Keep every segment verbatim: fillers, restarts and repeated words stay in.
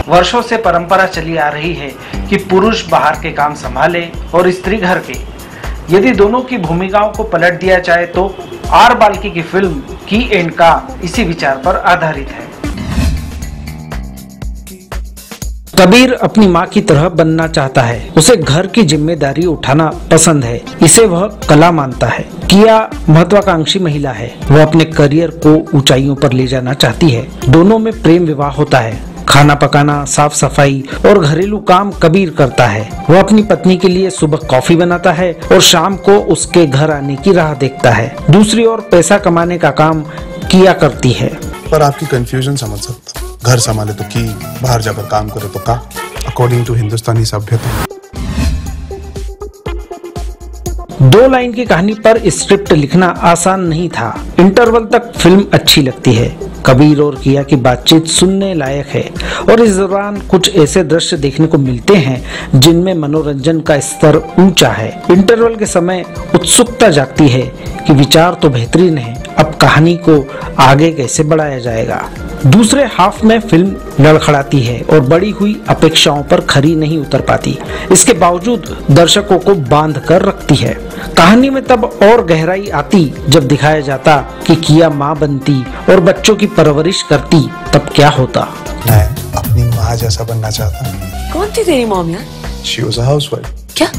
वर्षों से परंपरा चली आ रही है कि पुरुष बाहर के काम संभाले और स्त्री घर के। यदि दोनों की भूमिकाओं को पलट दिया जाए तो आर बाल्की की फिल्म की एंड का इसी विचार पर आधारित है। कबीर अपनी माँ की तरह बनना चाहता है। उसे घर की जिम्मेदारी उठाना पसंद है। इसे वह कला मानता है। किया महत्वाकांक्षी महिला है। वह अपने करियर को ऊंचाइयों पर ले जाना चाहती है। दोनों में प्रेम विवाह होता है। खाना पकाना, साफ सफाई और घरेलू काम कबीर करता है। वह अपनी पत्नी के लिए सुबह कॉफी बनाता है और शाम को उसके घर आने की राह देखता है। दूसरी ओर पैसा कमाने का काम किया करती है। पर आपकी कंफ्यूजन समझ सकता। घर संभाले तो की, बाहर जाकर काम करे तो का। अकॉर्डिंग टू हिंदुस्तानी सभ्यता। दो लाइन की कहानी पर स्क्रिप्ट लिखना आसान नहीं था। इंटरवल तक फिल्म अच्छी लगती है। कबीर और किया की बातचीत सुनने लायक है और इस दौरान कुछ ऐसे दृश्य देखने को मिलते हैं जिनमें मनोरंजन का स्तर ऊंचा है। इंटरवल के समय उत्सुकता जागती है कि विचार तो बेहतरीन है, अब कहानी को आगे कैसे बढ़ाया जाएगा। दूसरे हाफ में फिल्म लड़खड़ाती है और बढ़ी हुई अपेक्षाओं पर खरी नहीं उतर पाती। इसके बावजूद दर्शकों को बांध कर रखती है। कहानी में तब और गहराई आती जब दिखाया जाता कि किया माँ बनती और बच्चों की परवरिश करती, तब क्या होता। मैं अपनी माँ जैसा बनना चाहता हूँ। कौन थी तेरी मॉम यार? She was a housewife. क्या?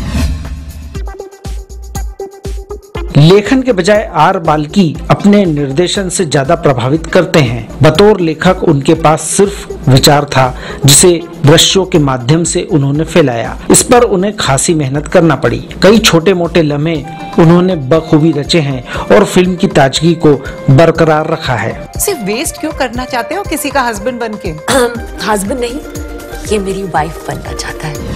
लेखन के बजाय आर बाल्की अपने निर्देशन से ज्यादा प्रभावित करते हैं। बतौर लेखक उनके पास सिर्फ विचार था जिसे दृश्यों के माध्यम से उन्होंने फैलाया। इस पर उन्हें खासी मेहनत करना पड़ी। कई छोटे मोटे लम्हे उन्होंने बखूबी रचे हैं और फिल्म की ताजगी को बरकरार रखा है। सिर्फ वेस्ट क्यों करना चाहते हो किसी का हस्बैंड बन के? हस्बैंड नहीं, ये मेरी वाइफ बनना चाहता है।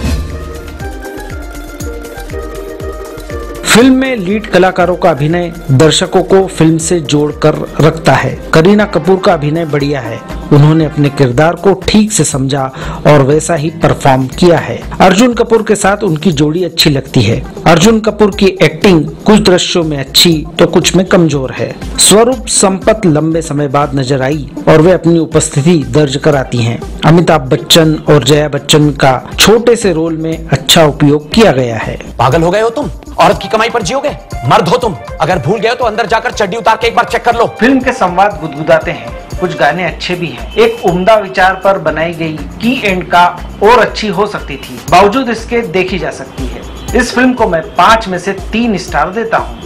फिल्म में लीड कलाकारों का अभिनय दर्शकों को फिल्म से जोड़कर रखता है। करीना कपूर का अभिनय बढ़िया है। उन्होंने अपने किरदार को ठीक से समझा और वैसा ही परफॉर्म किया है। अर्जुन कपूर के साथ उनकी जोड़ी अच्छी लगती है। अर्जुन कपूर की एक्टिंग कुछ दृश्यों में अच्छी तो कुछ में कमजोर है। स्वरूप संपत लंबे समय बाद नजर आई और वे अपनी उपस्थिति दर्ज कराती हैं। अमिताभ बच्चन और जया बच्चन का छोटे से रोल में अच्छा उपयोग किया गया है। पागल हो गए हो तुम? औरत की कमाई पर जियोगे? मर्द हो तुम। अगर भूल गए हो तो अंदर जाकर चड्डी उतार के एक बार चेक कर लो। फिल्म के संवाद गुदगुदाते हैं। कुछ गाने अच्छे भी हैं। एक उम्दा विचार पर बनाई गई की एंड का और अच्छी हो सकती थी। बावजूद इसके देखी जा सकती है। इस फिल्म को मैं पाँच में से तीन स्टार देता हूँ।